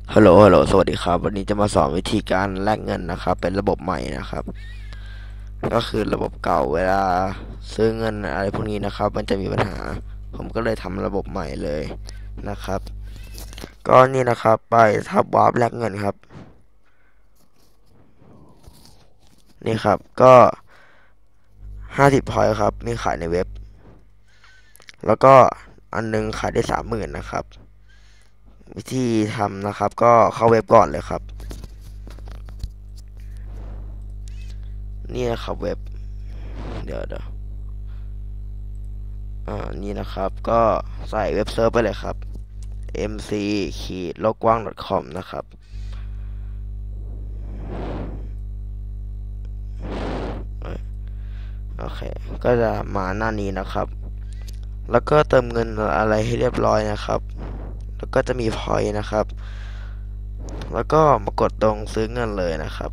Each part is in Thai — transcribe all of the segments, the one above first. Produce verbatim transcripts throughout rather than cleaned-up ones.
ฮัลโหลฮัลโหลสวัสดีครับวันนี้จะมาสอนวิธีการแลกเงินนะครับเป็นระบบใหม่นะครับก็คือระบบเก่าเวลาซื้อเงินอะไรพวกนี้นะครับมันจะมีปัญหาผมก็เลยทำระบบใหม่เลยนะครับก็นี่นะครับไปทับวาร์ปแลกเงินครับนี่ครับก็ห้าสิบพอยต์ครับมีขายในเว็บแล้วก็อันนึงขายได้สามหมื่นนะครับวิธีทำนะครับก็เข้าเว็บก่อนเลยครับนี่นะครับเว็บเดี๋ยวเดี๋ยว อ่านี่นะครับก็ใส่เว็บเซิร์ฟไปเลยครับ เอ็ม ซี ขีดโลกกว้าง .com นะครับโอเคก็จะมาหน้านี้นะครับแล้วก็เติมเงินอะไรให้เรียบร้อยนะครับแล้วก็จะมีพอยต์นะครับแล้วก็มากดตรงซื้อเงินเลยนะครับ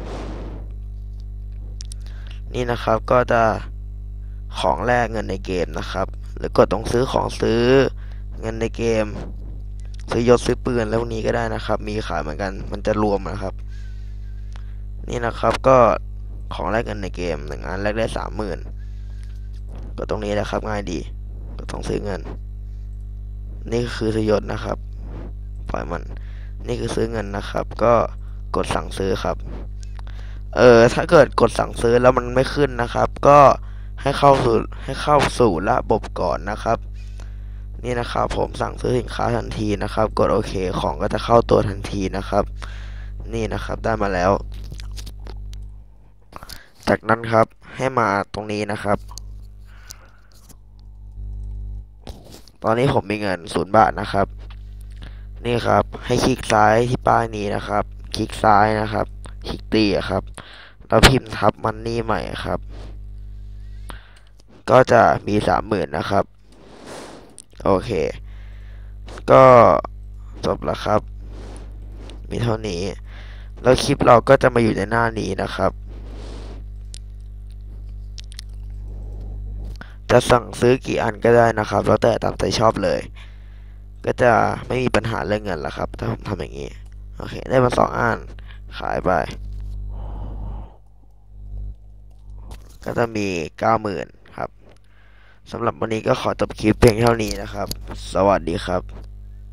นี่นะครับก็จะของแลกเงินในเกมนะครับหรือกดตรงซื้อของซื้อเงินในเกมซื้อยศซื้อปืนแล้วพวกนี้ก็ได้นะครับมีขายเหมือนกันมันจะรวมนะครับนี่นะครับก็ของแลกเงินในเกมหนึ่งอันแลกได้สามหมื่นก็ตรงนี้นะครับง่ายดีก็ต้องซื้อเงินนี่คือซื้อยศนะครับปล่อยมันนี่คือซื้อเงินนะครับก็กดสั่งซื้อครับเออถ้าเกิดกดสั่งซื้อแล้วมันไม่ขึ้นนะครับก็ให้เข้าสู่ให้เข้าสู่ระบบก่อนนะครับนี่นะครับผมสั่งซื้อสินค้าทันทีนะครับกดโอเคของก็จะเข้าตัวทันทีนะครับนี่นะครับได้มาแล้วจากนั้นครับให้มาตรงนี้นะครับตอนนี้ผมมีเงินศูนย์บาทนะครับนี่ครับให้คลิกซ้ายที่ป้ายนี้นะครับคลิกซ้ายนะครับคลิกตีครับแล้วพิมพ์ทับมันนี่ใหม่ครับก็จะมีสามหมื่นนะครับโอเคก็จบแล้วครับมีเท่านี้แล้วคลิปเราก็จะมาอยู่ในหน้านี้นะครับจะสั่งซื้อกี่อันก็ได้นะครับแล้วแต่ตามใจชอบเลยก็จะไม่มีปัญหาเรื่องเงินละครับถ้าผมทำอย่างนี้โอเคได้มาสองอันขายไปก็จะมีเก้าหมื่นครับสำหรับวันนี้ก็ขอจบคลิปเพียงเท่านี้นะครับสวัสดีครับ